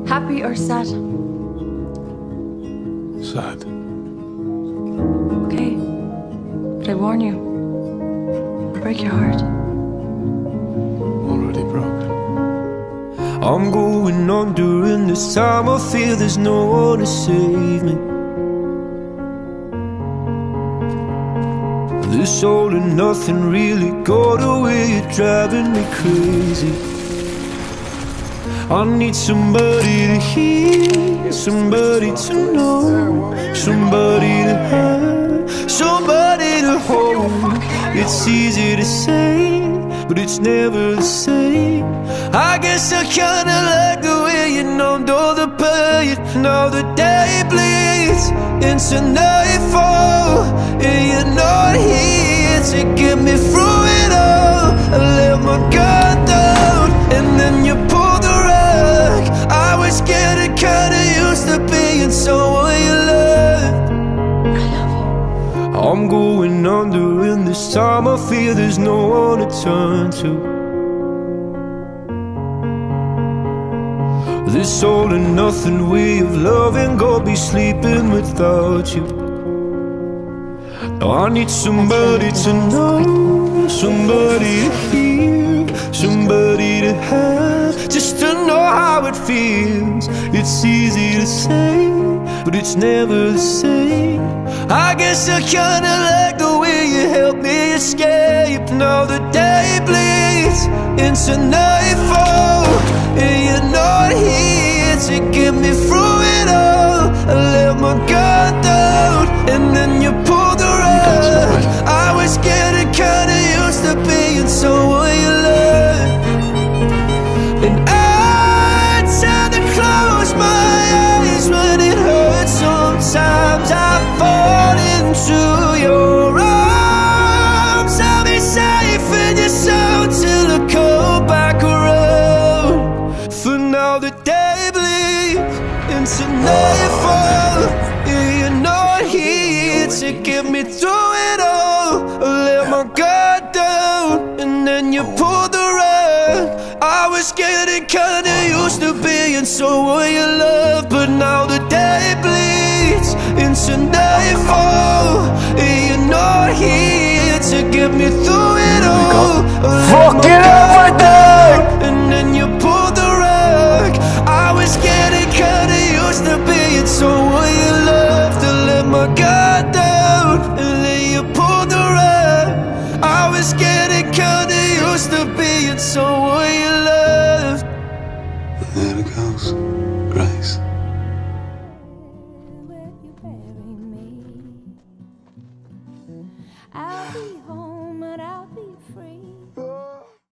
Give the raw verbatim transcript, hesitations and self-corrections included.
Happy or sad? Sad. Okay. But I warn you, I'll break your heart. Already broken. I'm going on during this time. I feel there's no one to save me. This all and nothing really got away. You're driving me crazy. I need somebody to hear, somebody to know, somebody to have, somebody to hold. It's easy to say, but it's never the same. I guess I kinda like the way you numbed all the pain. Now the day bleeds into nightfall, and you're not here to get me through it all. I let my guard down, and then you pulled the rug. I was getting kinda used to being someone you loved. I love you. I'm going under, and this time I feel there's no one to turn to. This all and nothing way of loving, go be sleeping without you. Now I need somebody to know, somebody to hear, somebody to have, just to know how it feels. It's easy to say, but it's never the same. I guess I kinda like the way you help me escape. Now the day bleeds into nightfall, and you're not here to get me through it all. I let my guard down, and then you pulled the rug. I was getting kinda used to being someone you loved, and I tend to close my eyes when it hurts. Sometimes I fall into your arms. I'll be safe in your soul till I come back around. For now the day bleeds into nightfall, and you're not here to get me through it all. I let my guard down, and then you pulled the rug. I was getting kinda used to being someone you love, but now the day bleeds into nightfall, and you're not here to get me through it all. Fucking everything! And then you pulled the rug. I was getting kinda used to being someone you loved. To let my guard down, and then you pulled the rug. I was getting kinda used to being someone you loved. And there it goes, Grace.